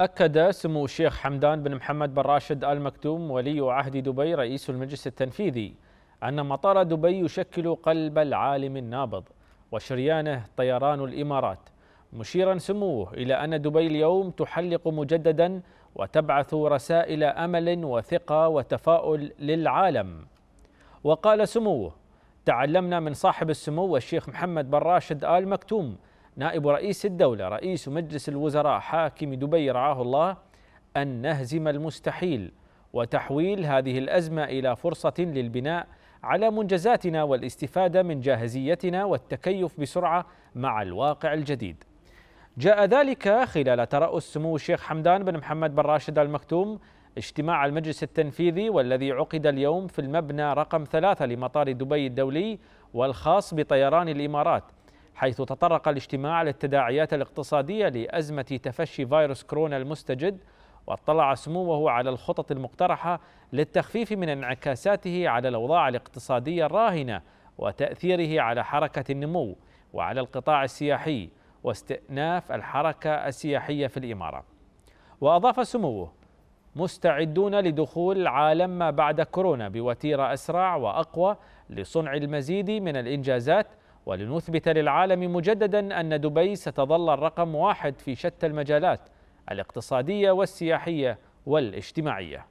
أكد سمو الشيخ حمدان بن محمد بن راشد آل مكتوم ولي عهد دبي رئيس المجلس التنفيذي أن مطار دبي يشكل قلب العالم النابض وشريانه طيران الإمارات، مشيرا سموه إلى أن دبي اليوم تحلق مجددا وتبعث رسائل أمل وثقة وتفاؤل للعالم. وقال سموه: تعلمنا من صاحب السمو الشيخ محمد بن راشد آل مكتوم نائب رئيس الدولة رئيس مجلس الوزراء حاكم دبي رعاه الله أن نهزم المستحيل وتحويل هذه الأزمة إلى فرصة للبناء على منجزاتنا والاستفادة من جاهزيتنا والتكيف بسرعة مع الواقع الجديد. جاء ذلك خلال ترأس سمو الشيخ حمدان بن محمد بن راشد آل مكتوم اجتماع المجلس التنفيذي والذي عقد اليوم في المبنى رقم 3 لمطار دبي الدولي والخاص بطيران الإمارات، حيث تطرق الاجتماع للتداعيات الاقتصادية لأزمة تفشي فيروس كورونا المستجد، واطلع سموه على الخطط المقترحة للتخفيف من انعكاساته على الأوضاع الاقتصادية الراهنة وتأثيره على حركة النمو وعلى القطاع السياحي واستئناف الحركة السياحية في الإمارة. وأضاف سموه: مستعدون لدخول عالم ما بعد كورونا بوتيرة أسرع وأقوى لصنع المزيد من الإنجازات ولنثبت للعالم مجددا أن دبي ستظل الرقم 1 في شتى المجالات الاقتصادية والسياحية والاجتماعية.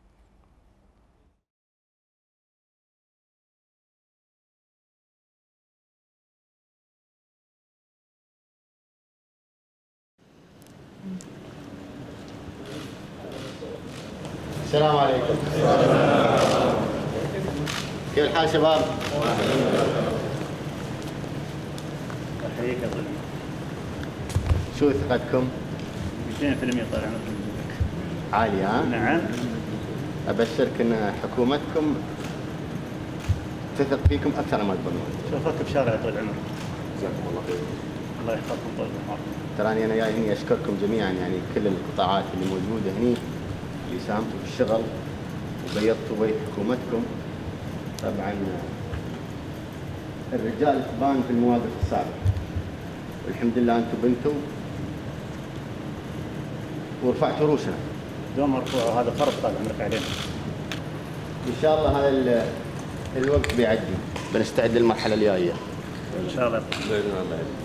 السلام عليكم. كيف الحال شباب؟ احييك يا طلال. شو ثقتكم؟ 200% طال عمرك. عالية ها؟ نعم. أبشرك أن حكومتكم تثق فيكم أكثر ما تظنون. شوفك بشارع يا طال عمرك. جزاكم الله خير. الله يحفظكم طول العمر. تراني أنا جاي هني أشكركم جميعا، يعني كل القطاعات اللي موجودة هني اللي ساهمتوا في الشغل وبيضتوا وجه حكومتكم. طبعا الرجال تبان في المواقف الصعبة، والحمد لله أنتم بنتوا ورفعتوا روسنا. دوم مرفوع وهذا فرض طال عمرك علينا. إن شاء الله هذا الوقت بيعدي، بنستعد للمرحلة الجاية. إن شاء الله. بإذن الله.